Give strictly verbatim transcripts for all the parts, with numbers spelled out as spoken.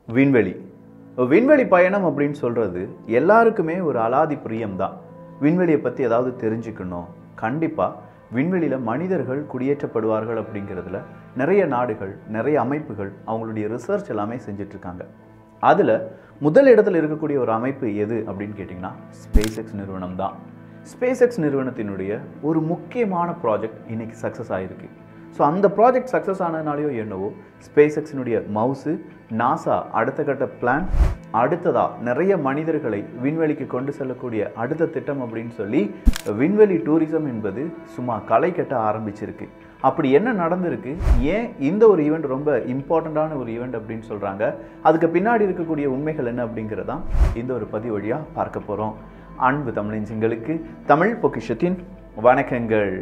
விண்வெளி விண்வெளி பயணம் அப்படின்னு சொல்கிறது எல்லாருக்குமே ஒரு அலாதி பிரியம் தான். விண்வெளியை பற்றி ஏதாவது தெரிஞ்சுக்கணும், கண்டிப்பாக விண்வெளியில் மனிதர்கள் குடியேற்றப்படுவார்கள் அப்படிங்கிறதுல நிறைய நாடுகள், நிறைய அமைப்புகள் அவங்களுடைய ரிசர்ச் எல்லாமே செஞ்சிட்ருக்காங்க. அதில் முதல் இடத்துல இருக்கக்கூடிய ஒரு அமைப்பு எது அப்படின்னு கேட்டிங்கன்னா ஸ்பேஸ் எக்ஸ் நிறுவனம் தான். ஸ்பேஸ் எக்ஸ் நிறுவனத்தினுடைய ஒரு முக்கியமான ப்ராஜெக்ட் இன்னைக்கு சக்ஸஸ் ஆகிருக்கு. ஸோ அந்த ப்ராஜெக்ட் சக்ஸஸ் ஆனதுனாலையோ என்னவோ ஸ்பேஸ் எக்ஸினுடைய மவுஸு நாசா அடுத்த கட்ட பிளான், அடுத்ததாக நிறைய மனிதர்களை விண்வெளிக்கு கொண்டு செல்லக்கூடிய அடுத்த திட்டம் அப்படின்னு சொல்லி விண்வெளி டூரிசம் என்பது சும்மா களை கட்ட ஆரம்பிச்சிருக்கு. அப்படி என்ன நடந்திருக்கு, ஏன் இந்த ஒரு ஈவெண்ட் ரொம்ப இம்பார்ட்டண்ட்டான ஒரு ஈவெண்ட் அப்படின்னு சொல்கிறாங்க, அதுக்கு பின்னாடி இருக்கக்கூடிய உண்மைகள் என்ன அப்படிங்கிறதான் இந்த ஒரு பதிவு வழியாக பார்க்க போகிறோம். அன்பு தமிழஞ்சிங்களுக்கு தமிழ் பொக்கிஷத்தின் வணக்கங்கள்.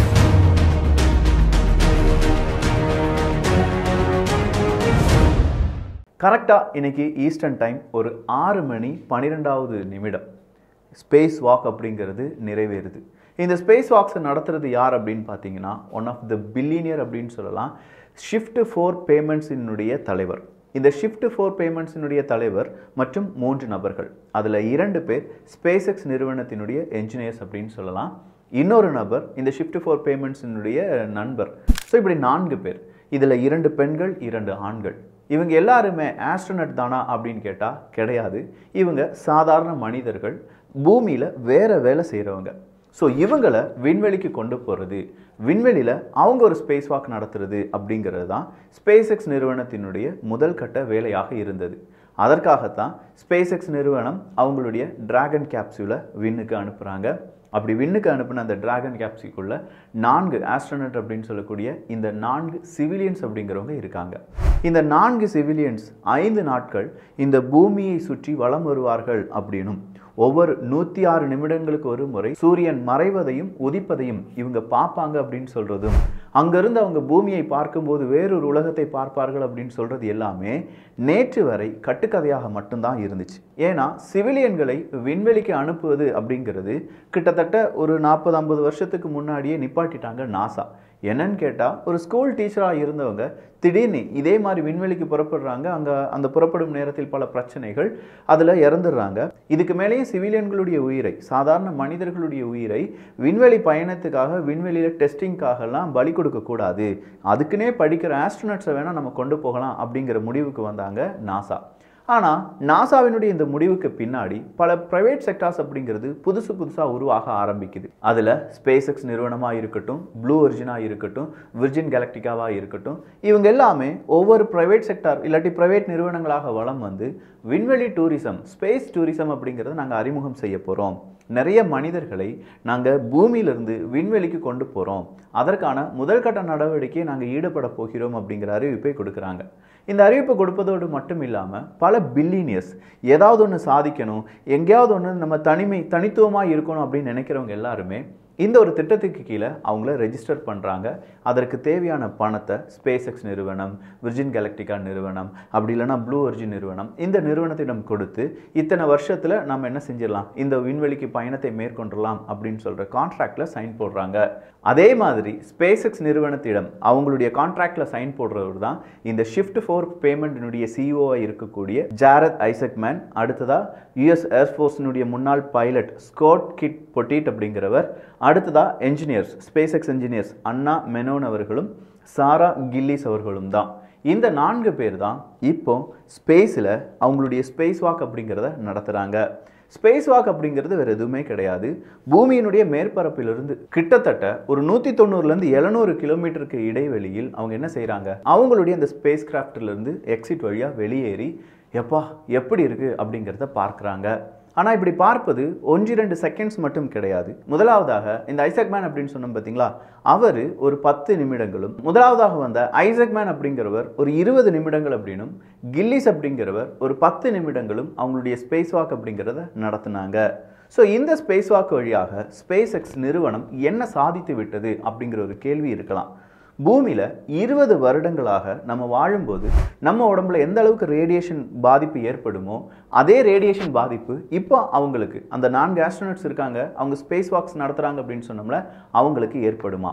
கரெக்டாக இன்னைக்கு ஈஸ்டர்ன் டைம் ஒரு ஆறு மணி பன்னிரெண்டாவது நிமிடம் ஸ்பேஸ் வாக் அப்படிங்கிறது நிறைவேறுது. இந்த ஸ்பேஸ் வாக்ஸை நடத்துறது யார் அப்படின்னு பார்த்தீங்கன்னா ஒன் ஆஃப் த பில்லியனியர் அப்படின்னு சொல்லலாம், ஷிஃப்ட் ஃபோர் பேமெண்ட்ஸினுடைய தலைவர். இந்த ஷிஃப்ட் ஃபோர் பேமெண்ட்ஸினுடைய தலைவர் மற்றும் மூன்று நபர்கள், அதில் இரண்டு பேர் ஸ்பேஸ் எக்ஸ் நிறுவனத்தினுடைய என்ஜினியர்ஸ் அப்படின்னு சொல்லலாம். இன்னொரு நபர் இந்த ஷிஃப்ட் ஃபோர் பேமெண்ட்ஸினுடைய நண்பர். ஸோ இப்படி நான்கு பேர், இதில் இரண்டு பெண்கள், இரண்டு ஆண்கள். இவங்க எல்லாருமே ஆஸ்ட்ரோனட் தானா அப்படின்னு கேட்டால் கிடையாது. இவங்க சாதாரண மனிதர்கள், பூமியில் வேறு வேலை செய்கிறவங்க. ஸோ இவங்களை விண்வெளிக்கு கொண்டு போகிறது, விண்வெளியில் அவங்க ஒரு ஸ்பேஸ் வாக் நடத்துறது அப்படிங்கிறது தான் ஸ்பேஸ் எக்ஸ் நிறுவனத்தினுடைய முதல் கட்ட வேலையாக இருந்தது. அதற்காகத்தான் ஸ்பேஸ் எக்ஸ் நிறுவனம் அவங்களுடைய டிராகன் கேப்சூலை விண்ணுக்கு அனுப்புகிறாங்க. அப்படி விண்ணுக்கு அனுப்பின அந்த டிராகன் கேப்சூலுக்குள்ள நான்கு ஆஸ்ட்ரோனட் அப்படின்னு சொல்லக்கூடிய இந்த நான்கு சிவிலியன்ஸ் அப்படிங்கிறவங்க இருக்காங்க. இந்த நான்கு சிவிலியன்ஸ் ஐந்து நாட்கள் இந்த பூமியை சுற்றி வலம் வருவார்கள் அப்படின்னும், ஒவ்வொரு நூற்றி ஆறு நிமிடங்களுக்கு ஒரு முறை சூரியன் மறைவதையும் உதிப்பதையும் இவங்க பார்ப்பாங்க அப்படின்னு சொல்கிறதும், அங்கேருந்து அவங்க பூமியை பார்க்கும்போது வேறொரு உலகத்தை பார்ப்பார்கள் அப்படின்னு சொல்கிறது எல்லாமே நேற்று வரை கட்டுக்கதையாக மட்டும்தான் இருந்துச்சு. ஏன்னா சிவிலியன்களை விண்வெளிக்கு அனுப்புவது அப்படிங்கிறது கிட்டத்தட்ட ஒரு நாற்பது ஐம்பது வருஷத்துக்கு முன்னாடியே நிப்பாட்டிட்டாங்க நாசா. என்னன்னு கேட்டால், ஒரு ஸ்கூல் டீச்சராக இருந்தவங்க திடீர்னு இதே மாதிரி விண்வெளிக்கு புறப்படுறாங்க. அங்கே அந்த புறப்படும் நேரத்தில் பல பிரச்சனைகள், அதில் இறந்துடுறாங்க. இதுக்கு மேலேயும் சிவிலியன்களுடைய உயிரை, சாதாரண மனிதர்களுடைய உயிரை விண்வெளி பயணத்துக்காக, விண்வெளியில் டெஸ்டிங்காகலாம் பலி கொடுக்கக்கூடாது, அதுக்குன்னே படிக்கிற ஆஸ்ட்ரோனட்ஸை வேணால் நம்ம கொண்டு போகலாம் அப்படிங்கிற முடிவுக்கு வந்தாங்க நாசா. ஆனால் நாசாவினுடைய இந்த முடிவுக்கு பின்னாடி பல ப்ரைவேட் செக்டார்ஸ் அப்படிங்கிறது புதுசு புதுசாக உருவாக ஆரம்பிக்குது. அதில் ஸ்பேஸ் எக்ஸ் நிறுவனமாக இருக்கட்டும், ப்ளூ ஒரிஜினாக இருக்கட்டும், விர்ஜின் கேலக்டிகாவாக இருக்கட்டும், இவங்க எல்லாமே ஒவ்வொரு ப்ரைவேட் செக்டார் இல்லாட்டி ப்ரைவேட் நிறுவனங்களாக வலம் வந்து விண்வெளி டூரிசம், ஸ்பேஸ் டூரிசம் அப்படிங்கிறத நாங்கள் அறிமுகம் செய்ய போகிறோம், நிறைய மனிதர்களை நாங்கள் பூமியிலிருந்து விண்வெளிக்கு கொண்டு போகிறோம், அதற்கான முதல் கட்ட நடவடிக்கையை நாங்கள் ஈடுபட போகிறோம் அப்படிங்கிற அறிவிப்பை கொடுக்குறாங்க. இந்த அறிவிப்பை கொடுப்பதோடு மட்டும் இல்லாமல் பல பில்லியனியர்ஸ் ஏதாவது ஒன்று சாதிக்கணும், எங்கேயாவது ஒன்று நம்ம தனிமை தனித்துவமாக இருக்கணும் அப்படின்னு நினைக்கிறவங்க எல்லாருமே இந்த ஒரு திட்டத்துக்கு கீழே அவங்கள ரெஜிஸ்டர் பண்ணுறாங்க. அதற்கு தேவையான பணத்தை ஸ்பேஸ் எக்ஸ் நிறுவனம், விர்ஜின் கேலக்டிகா நிறுவனம், அப்படி இல்லைனா ப்ளூ ஒரிஜின் நிறுவனம், இந்த நிறுவனத்திடம் கொடுத்து இத்தனை வருஷத்தில் நம்ம என்ன செஞ்சிடலாம், இந்த விண்வெளிக்கு பயணத்தை மேற்கொண்டலாம் அப்படின்னு சொல்கிற கான்ட்ராக்டில் சைன் போடுறாங்க. அதே மாதிரி ஸ்பேஸ் எக்ஸ் நிறுவனத்திடம் அவங்களுடைய கான்ட்ராக்டில் சைன் போடுறவர் தான் இந்த ஷிஃப்ட் ஃபோர் பேமெண்ட்டினுடைய சிஇஓவாக இருக்கக்கூடிய ஜாரத் ஐசக்மேன். அடுத்ததாக யுஎஸ் ஏர்ஃபோர்ஸினுடைய முன்னாள் பைலட் ஸ்காட் கிட் பொட்டிட் அப்படிங்கிறவர். அடுத்ததாக engineers, SpaceX engineers Anna Menon அவர்களும் சாரா கில்லிஸ் அவர்களும் தான். இந்த நான்கு பேர் தான் இப்போ ஸ்பேஸில் அவங்களுடைய ஸ்பேஸ் வாக் அப்படிங்கிறத நடத்துகிறாங்க. ஸ்பேஸ் வாக் அப்படிங்கிறது வேறு எதுவுமே கிடையாது. பூமியினுடைய மேற்பரப்பிலிருந்து கிட்டத்தட்ட ஒரு நூற்றி தொண்ணூறுலேருந்து எழுநூறு கிலோமீட்டருக்கு இடைவெளியில் அவங்க என்ன செய்கிறாங்க, அவங்களுடைய அந்த ஸ்பேஸ் கிராஃப்டிலிருந்து எக்ஸிட் வழியாக வெளியேறி எப்பா எப்படி இருக்குது அப்படிங்கிறத பார்க்குறாங்க. ஆனால் இப்படி பார்ப்பது ஒன்று ரெண்டு செகண்ட்ஸ் மட்டும் கிடையாது. முதலாவதாக இந்த ஐசக்மேன் அப்படின்னு சொன்னோம் பார்த்தீங்களா, அவர் ஒரு பத்து நிமிடங்களும், முதலாவதாக வந்த ஐசக்மேன் அப்படிங்கிறவர் ஒரு இருபது நிமிடங்கள் அப்படின்னும், கில்லிஸ் அப்படிங்கிறவர் ஒரு பத்து நிமிடங்களும் அவங்களுடைய ஸ்பேஸ் வாக் அப்படிங்கிறத நடத்தினாங்க. ஸோ இந்த ஸ்பேஸ் வாக் வழியாக ஸ்பேஸ் எக்ஸ் நிறுவனம் என்ன சாதித்து விட்டது அப்படிங்கிற ஒரு கேள்வி இருக்கலாம். பூமியில் இருபது வருடங்களாக நம்ம வாழும்போது நம்ம உடம்புல எந்த அளவுக்கு ரேடியேஷன் பாதிப்பு ஏற்படுமோ அதே ரேடியேஷன் பாதிப்பு இப்போ அவங்களுக்கு, அந்த நான்கு ஆஸ்ட்ரோனட்ஸ் இருக்காங்க, அவங்க ஸ்பேஸ் வாக்ஸ் நடத்துகிறாங்க அப்படின்னு சொன்னோம்ல, அவங்களுக்கு ஏற்படுமா?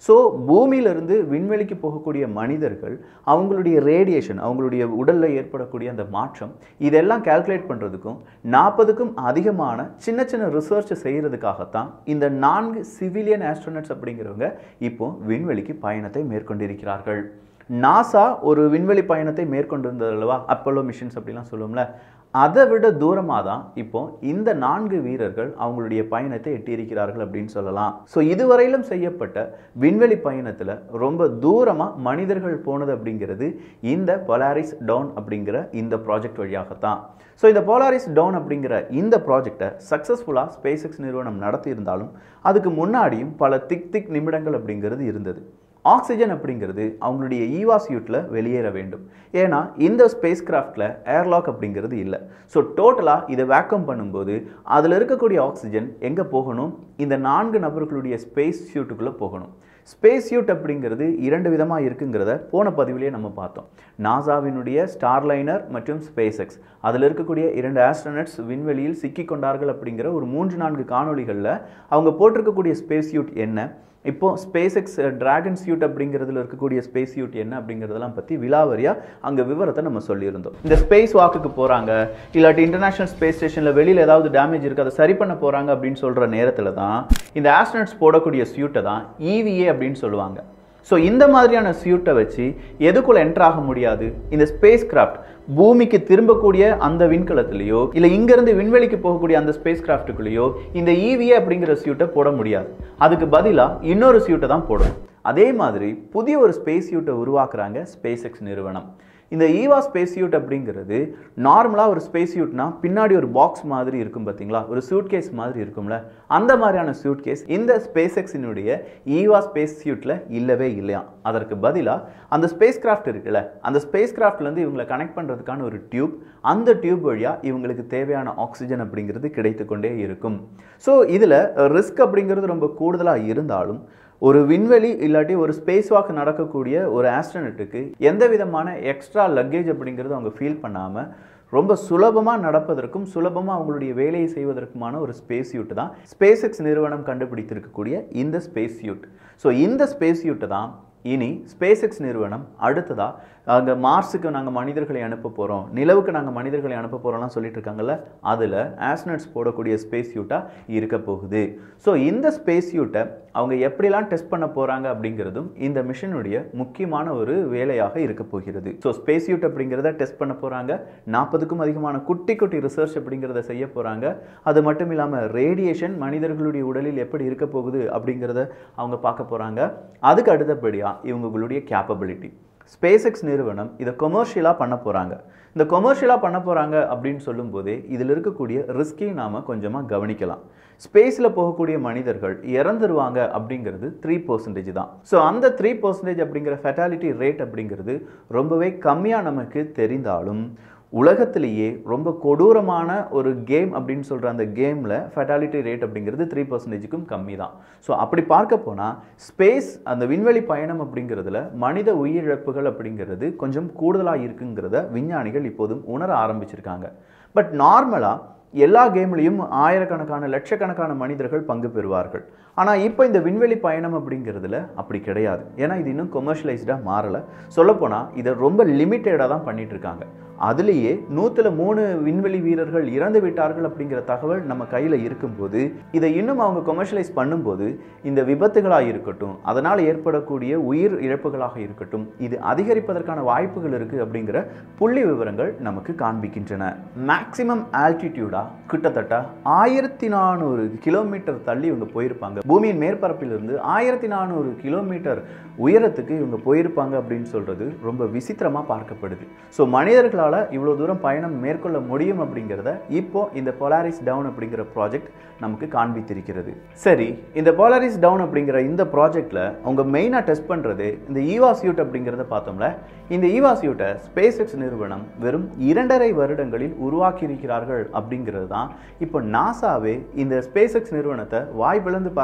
ஸோ பூமியிலிருந்து விண்வெளிக்கு போகக்கூடிய மனிதர்கள் அவங்களுடைய ரேடியேஷன், அவங்களுடைய உடலில் ஏற்படக்கூடிய அந்த மாற்றம், இதெல்லாம் கால்குலேட் பண்ணுறதுக்கும் நாற்பதுக்கும் அதிகமான சின்ன சின்ன ரிசர்ச் செய்கிறதுக்காகத்தான் இந்த நான்கு சிவிலியன் ஆஸ்ட்ரோனட்ஸ் அப்படிங்கிறவங்க இப்போ விண்வெளிக்கு பயணத்தை மேற்கொண்டிருக்கிறார்கள். நாசா ஒரு விண்வெளி பயணத்தை மேற்கொண்டிருந்தது அல்லவா, அப்போலோ மிஷன்ஸ் அப்படிலாம் சொல்லுவோம்ல, அதை விட தூரமாக தான் இப்போ இந்த நான்கு வீரர்கள் அவங்களுடைய பயணத்தை எட்டியிருக்கிறார்கள் அப்படின்னு சொல்லலாம். ஸோ இதுவரையிலும் செய்யப்பட்ட விண்வெளி பயணத்தில் ரொம்ப தூரமாக மனிதர்கள் போனது அப்படிங்கிறது இந்த போலாரிஸ் டவுன் அப்படிங்கிற இந்த ப்ராஜெக்ட் வழியாகத்தான். ஸோ இந்த போலாரிஸ் டவுன் அப்படிங்கிற இந்த ப்ராஜெக்டை சக்ஸஸ்ஃபுல்லாக ஸ்பேஸ் எக்ஸ் நிறுவனம் நடத்தியிருந்தாலும் அதுக்கு முன்னாடியும் பல திக் திக் நிமிடங்கள் அப்படிங்கிறது இருந்தது. ஆக்சிஜன் அப்படிங்கிறது அவங்களுடைய ஈவா சியூட்டில் வெளியேற வேண்டும். ஏன்னா இந்த ஸ்பேஸ் கிராஃப்டில் ஏர்லாக் அப்படிங்கிறது இல்லை. ஸோ டோட்டலாக இதை வேக்கம் பண்ணும்போது அதில் இருக்கக்கூடிய ஆக்சிஜன் எங்கே போகணும், இந்த நான்கு நபர்களுடைய ஸ்பேஸ் சியூட்டுக்குள்ளே போகணும். ஸ்பேஸ் சியூட் அப்படிங்கிறது இரண்டு விதமாக இருக்குங்கிறத போன பதிவிலேயே நம்ம பார்த்தோம். நாசாவினுடைய ஸ்டார்லைனர் மற்றும் ஸ்பேஸ் எக்ஸ், அதில் இருக்கக்கூடிய இரண்டு ஆஸ்ட்ரோனட்ஸ் விண்வெளியில் சிக்கி கொண்டார்கள் அப்படிங்கிற ஒரு மூன்று நான்கு காணொலிகளில் அவங்க போட்டிருக்கக்கூடிய ஸ்பேஸ் சியூட் என்ன, இப்போ ஸ்பேஸ் எக்ஸ் டிராகன் சியூட் அப்படிங்கிறதுல இருக்கக்கூடிய ஸ்பேஸ் சியூட் என்ன அப்படிங்கிறதெல்லாம் பற்றி விலாவரியாக அங்கே விவரத்தை நம்ம சொல்லியிருந்தோம். இந்த ஸ்பேஸ் வாக்குக்கு போகிறாங்க, இல்லாட்டி இன்டர்நேஷனல் ஸ்பேஸ் ஸ்டேஷனில் வெளியில் ஏதாவது டேமேஜ் இருக்குது அதை சரி பண்ண போகிறாங்க அப்படின்னு சொல்கிற நேரத்தில் தான் இந்த ஆஸ்ட்ரோனட்ஸ் போடக்கூடிய சியூட்டை தான் ஈவிஏ அப்படின்னு சொல்லுவாங்க. ஸோ இந்த மாதிரியான சியூட்டை வச்சு எதுக்குள்ள என்டர் ஆக முடியாது, இந்த ஸ்பேஸ் கிராஃப்ட் பூமிக்கு திரும்பக்கூடிய அந்த விண்கலத்திலேயோ இல்லை இங்கிருந்து விண்வெளிக்கு போகக்கூடிய அந்த ஸ்பேஸ் கிராஃப்டுக்குள்ளேயோ இந்த ஈவிஏ அப்படிங்கிற சியூட்டை போட முடியாது. அதுக்கு பதிலாக இன்னொரு சியூட்டை தான் போடணும். அதே மாதிரி புதிய ஒரு ஸ்பேஸ் சியூட்டை உருவாக்குறாங்க ஸ்பேஸ் எக்ஸ் நிறுவனம். இந்த ஈவா ஸ்பேஸ் சியூட் அப்படிங்கிறது நார்மலாக ஒரு ஸ்பேஸ் சியூட்னா பின்னாடி ஒரு பாக்ஸ் மாதிரி இருக்கும் பார்த்தீங்களா, ஒரு சூட் கேஸ் மாதிரி இருக்கும்ல, அந்த மாதிரியான சூட் கேஸ் இந்த ஸ்பேஸ் எக்ஸினுடைய ஈவா ஸ்பேஸ் சியூட்டில் இல்லவே இல்லையா. அதற்கு பதிலாக அந்த ஸ்பேஸ் கிராஃப்ட் இருக்குல்ல, அந்த ஸ்பேஸ் கிராஃப்ட்லேருந்து இவங்களை கனெக்ட் பண்ணுறதுக்கான ஒரு டியூப், அந்த டியூப் வழியாக இவங்களுக்கு தேவையான ஆக்சிஜன் அப்படிங்கிறது கிடைத்து கொண்டே இருக்கும். ஸோ இதில் ரிஸ்க் அப்படிங்கிறது ரொம்ப கூடுதலாக இருந்தாலும் ஒரு விண்வெளி இல்லாட்டி ஒரு ஸ்பேஸ் வாக் நடக்கக்கூடிய ஒரு ஆஸ்ட்ரோனட்டுக்கு எந்த விதமான எக்ஸ்ட்ரா லக்கேஜ் அப்படிங்கிறது அவங்க ஃபீல் பண்ணாமல் ரொம்ப சுலபமாக நடப்பதற்கும் சுலபமாக அவங்களுடைய வேலையை செய்வதற்குமான ஒரு ஸ்பேஸ் சியூட் தான் ஸ்பேஸ் எக்ஸ் நிறுவனம் கண்டுபிடித்திருக்கக்கூடிய இந்த ஸ்பேஸ் சியூட். ஸோ இந்த ஸ்பேஸ் சியூட்டை தான் இனி ஸ்பேஸ் எக்ஸ் நிறுவனம் அடுத்ததாக அங்கே மார்ஸுக்கு நாங்கள் மனிதர்களை அனுப்ப போகிறோம், நிலவுக்கு நாங்கள் மனிதர்களை அனுப்ப போகிறோம்லாம் சொல்லிட்டு இருக்காங்கல்ல, அதில் ஆஸ்ட்ரோனட்ஸ் போடக்கூடிய ஸ்பேஸ் சியூட்டாக இருக்க போகுது. ஸோ இந்த ஸ்பேஸ் சியூட்டை அவங்க எப்படிலாம் டெஸ்ட் பண்ண போகிறாங்க அப்படிங்கிறதும் இந்த மிஷனுடைய முக்கியமான ஒரு வேலையாக இருக்க போகிறது. ஸோ ஸ்பேஸ் சியூட் அப்படிங்கிறத டெஸ்ட் பண்ண போகிறாங்க, நாற்பதுக்கும் அதிகமான குட்டி குட்டி ரிசர்ச் அப்படிங்கிறத செய்ய போகிறாங்க. அது மட்டும் இல்லாமல் ரேடியேஷன் மனிதர்களுடைய உடலில் எப்படி இருக்க போகுது அப்படிங்கிறத அவங்க பார்க்க போகிறாங்க. அதுக்கு அடுத்தபடியாக இவங்களுடைய கேப்பபிலிட்டி, ஸ்பேஸ் எக்ஸ் நிறுவனம் இதை கொமர்ஷியலாக பண்ண போகிறாங்க. இந்த கொமர்ஷியலாக பண்ண போகிறாங்க அப்படின்னு சொல்லும்போதே இதில் இருக்கக்கூடிய ரிஸ்கையும் நாம் கொஞ்சமாக கவனிக்கலாம். ஸ்பேஸில் போகக்கூடிய மனிதர்கள் இறந்துருவாங்க அப்படிங்கிறது த்ரீ பர்சன்டேஜ் தான். ஸோ அந்த த்ரீ பர்சன்டேஜ் அப்படிங்கிற ஃபெட்டாலிட்டி ரேட் அப்படிங்கிறது ரொம்பவே கம்மியாக நமக்கு தெரிந்தாலும் உலகத்திலேயே ரொம்ப கொடூரமான ஒரு கேம் அப்படின்னு சொல்கிற அந்த கேமில் ஃபெட்டாலிட்டி ரேட் அப்படிங்கிறது த்ரீ பர்சன்டேஜுக்கும் கம்மி தான். ஸோ அப்படி பார்க்க போனால் ஸ்பேஸ் அந்த விண்வெளி பயணம் அப்படிங்கிறதுல மனித உயிரிழப்புகள் அப்படிங்கிறது கொஞ்சம் கூடுதலாக இருக்குங்கிறத விஞ்ஞானிகள் இப்போதும் உணர ஆரம்பிச்சிருக்காங்க. பட் நார்மலாக எல்லா கேம்லேயும் ஆயிரக்கணக்கான லட்சக்கணக்கான மனிதர்கள் பங்கு பெறுவார்கள். ஆனால் இப்போ இந்த விண்வெளி பயணம் அப்படிங்கிறதுல அப்படி கிடையாது. ஏன்னா இது இன்னும் கொமர்ஷியலைஸ்டாக மாறலை. சொல்லப்போனால் இதை ரொம்ப லிமிட்டடாக தான் பண்ணிட்டு இருக்காங்க. அதுலேயே நூற்றில் மூணு விண்வெளி வீரர்கள் இறந்து விட்டார்கள் அப்படிங்கிற தகவல் நம்ம கையில் இருக்கும்போது இதை இன்னும் அவங்க கொமர்ஷியலைஸ் பண்ணும்போது இந்த விபத்துகளாக இருக்கட்டும், அதனால் ஏற்படக்கூடிய உயிர் இழப்புகளாக இருக்கட்டும், இது அதிகரிப்பதற்கான வாய்ப்புகள் இருக்குது அப்படிங்கிற புள்ளி விவரங்கள் நமக்கு காண்பிக்கின்றன. மேக்சிமம் ஆல்டிடியூடாக கிட்டத்தட்ட ஆயிரத்தி நானூறு கிலோமீட்டர் தள்ளி இவங்க போயிருப்பாங்க. பூமியின் மேற்பரப்பிலிருந்து ஆயிரத்தி நானூறு கிலோமீட்டர் உயரத்துக்கு இவங்க போயிருப்பாங்க அப்படின்னு சொல்கிறது ரொம்ப விசித்திரமாக பார்க்கப்படுது. ஸோ மனிதர்களால் இவ்வளோ தூரம் பயணம் மேற்கொள்ள முடியும் அப்படிங்கிறத இப்போ இந்த போலாரிஸ் டவுன் அப்படிங்கிற ப்ராஜெக்ட் நமக்கு காண்பித்திருக்கிறது. சரி, இந்த போலாரிஸ் டவுன் அப்படிங்கிற இந்த ப்ராஜெக்டில் அவங்க மெயினாக டெஸ்ட் பண்ணுறது இந்த ஈவா சியூட் அப்படிங்கிறத பார்த்தோம்ல. இந்த ஈவா சியூட்டை ஸ்பேஸ் எக்ஸ் நிறுவனம் வெறும் இரண்டரை வருடங்களில் உருவாக்கி இருக்கிறார்கள் அப்படிங்கிறது தான் இப்போ நாசாவே இந்த ஸ்பேஸ் எக்ஸ் நிறுவனத்தை வாய் பிளந்து பார்ப்ப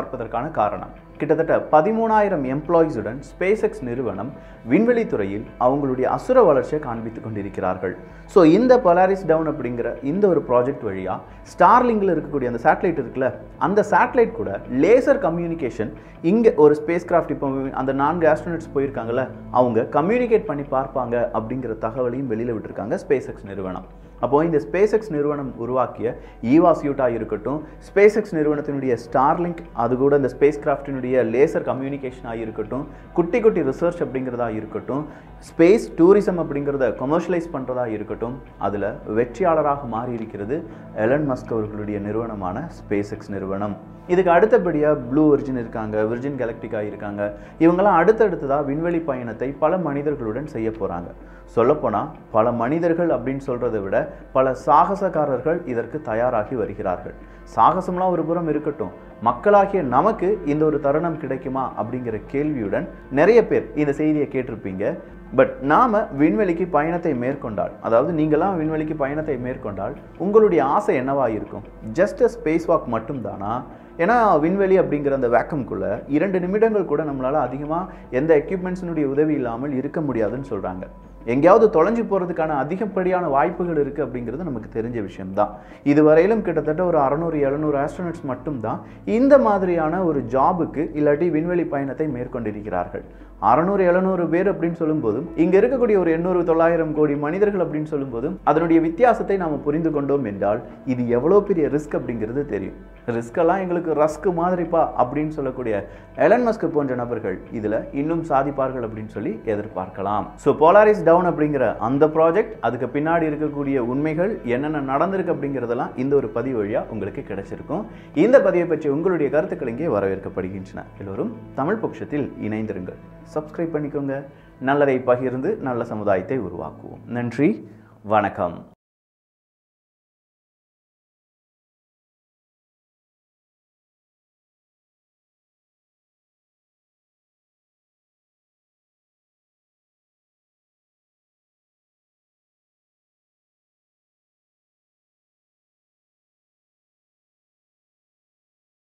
பார்ப்பதற்கான காரணம். கிட்டத்தட்ட பதிமூணாயிரம் எம்ப்ளாயிஸுடன் ஸ்பேஸ் எக்ஸ் நிறுவனம் விண்வெளி துறையில் அவங்களுடைய அசுர வளர்ச்சியை காண்பித்துக் கொண்டிருக்கிறார்கள். ஸோ இந்த பொலாரிஸ் டவுன் அப்படிங்கிற இந்த ஒரு ப்ராஜெக்ட் வழியாக ஸ்டார்லிங்கில் இருக்கக்கூடிய அந்த சேட்டலைட் இருக்குல்ல, அந்த சேட்டலைட் கூட லேசர் கம்யூனிகேஷன் இங்கே ஒரு ஸ்பேஸ் கிராஃப்ட் இப்போ அந்த நான்கு ஆஸ்ட்ரோனட்ஸ் போயிருக்காங்கல்ல, அவங்க கம்யூனிகேட் பண்ணி பார்ப்பாங்க அப்படிங்கிற தகவலையும் வெளியில் விட்டுருக்காங்க ஸ்பேஸ் எக்ஸ் நிறுவனம். அப்போது இந்த ஸ்பேஸ் எக்ஸ் நிறுவனம் உருவாக்கிய ஈவா சியூட்டாக இருக்கட்டும், ஸ்பேஸ் எக்ஸ் நிறுவனத்தினுடைய ஸ்டார்லிங்க், அது கூட இந்த ஸ்பேஸ் கிராஃப்டினுடைய லேசர் கம்யூனிகேஷனாக இருக்கட்டும், குட்டி குட்டி ரிசர்ச் அப்படிங்கிறதா இருக்கட்டும், ஸ்பேஸ் டூரிசம் அப்படிங்கிறத கமர்ஷியலைஸ் பண்ணுறதா இருக்கட்டும், அதில் வெற்றியாளராக மாறி இருக்கிறது எலன் மஸ்க் அவர்களுடைய நிறுவனமான ஸ்பேஸ் எக்ஸ் நிறுவனம். இதுக்கு அடுத்தபடியாக ப்ளூ ஒரிஜின் இருக்காங்க, விர்ஜின் கேலக்டிகா இருக்காங்க. இவங்கெல்லாம் அடுத்தடுத்ததாக விண்வெளி பயணத்தை பல மனிதர்களுடன் செய்ய போகிறாங்க. சொல்லப்போனால் பல மனிதர்கள் அப்படின்னு சொல்கிறத விட பல சாகசக்காரர்கள் இதற்கு தயாராகி வருகிறார்கள். சாகசம்லாம் ஒரு புறம் இருக்கட்டும், மக்களாகிய நமக்கு இந்த ஒரு தருணம் கிடைக்குமா அப்படிங்கிற கேள்வியுடன் நிறைய பேர் இந்த செய்தியை கேட்டிருப்பீங்க. பட் நாம் விண்வெளிக்கு பயணத்தை மேற்கொண்டால், அதாவது நீங்களாம் விண்வெளிக்கு பயணத்தை மேற்கொண்டால் உங்களுடைய ஆசை என்னவாக இருக்கும்? ஜஸ்ட் அ ஸ்பேஸ் வாக் மட்டும்தானா? ஏன்னா விண்வெளி அப்படிங்கிற அந்த வேக்கம்குள்ளே இரண்டு நிமிடங்கள் கூட நம்மளால் அதிகமாக எந்த எக்யூப்மெண்ட்ஸினுடைய உதவி இல்லாமல் இருக்க முடியாதுன்னு சொல்கிறாங்க. எங்கேயாவது தொலைஞ்சு போகிறதுக்கான அதிகப்படியான வாய்ப்புகள் இருக்குது அப்படிங்கிறது நமக்கு தெரிஞ்ச விஷயம்தான். இதுவரையிலும் கிட்டத்தட்ட ஒரு அறநூறு எழுநூறு ஆஸ்ட்ரோனட்ஸ் மட்டும்தான் இந்த மாதிரியான ஒரு ஜாபுக்கு இல்லாட்டி விண்வெளி பயணத்தை மேற்கொண்டிருக்கிறார்கள். அறநூறு எழுநூறு பேர் அப்படின்னு சொல்லும்போதும் இங்கே இருக்கக்கூடிய ஒரு எண்ணூறு தொள்ளாயிரம் கோடி மனிதர்கள் அப்படின்னு சொல்லும்போதும் அதனுடைய வித்தியாசத்தை நாம் புரிந்து கொண்டோம் என்றால் இது எவ்வளோ பெரிய ரிஸ்க் அப்படிங்கிறது தெரியும். ரிஸ்கெல்லாம் எங்களுக்கு ரஸ்க் மாதிரிப்பா அப்படின்னு சொல்லக்கூடிய எலன் மஸ்க் போன்ற நபர்கள் இதில் இன்னும் சாதிப்பார்கள் அப்படின்னு சொல்லி எதிர்பார்க்கலாம். ஸோ போலாரிஸ் டவுன் அப்படிங்கிற அந்த ப்ராஜெக்ட், அதுக்கு பின்னாடி இருக்கக்கூடிய உண்மைகள் என்னென்ன நடந்திருக்கு அப்படிங்கிறதெல்லாம் இந்த ஒரு பதிவு வழியாக உங்களுக்கு கிடைச்சிருக்கும். இந்த பதிவை பற்றி உங்களுடைய கருத்துக்கள் இங்கே வரவேற்கப்படுகின்றன. எல்லோரும் தமிழ் பட்சத்தில் இணைந்திருங்கள், சப்ஸ்கிரைப் பண்ணிக்கோங்க. நல்லதை பகிர்ந்து நல்ல சமுதாயத்தை உருவாக்குவோம். நன்றி, வணக்கம்.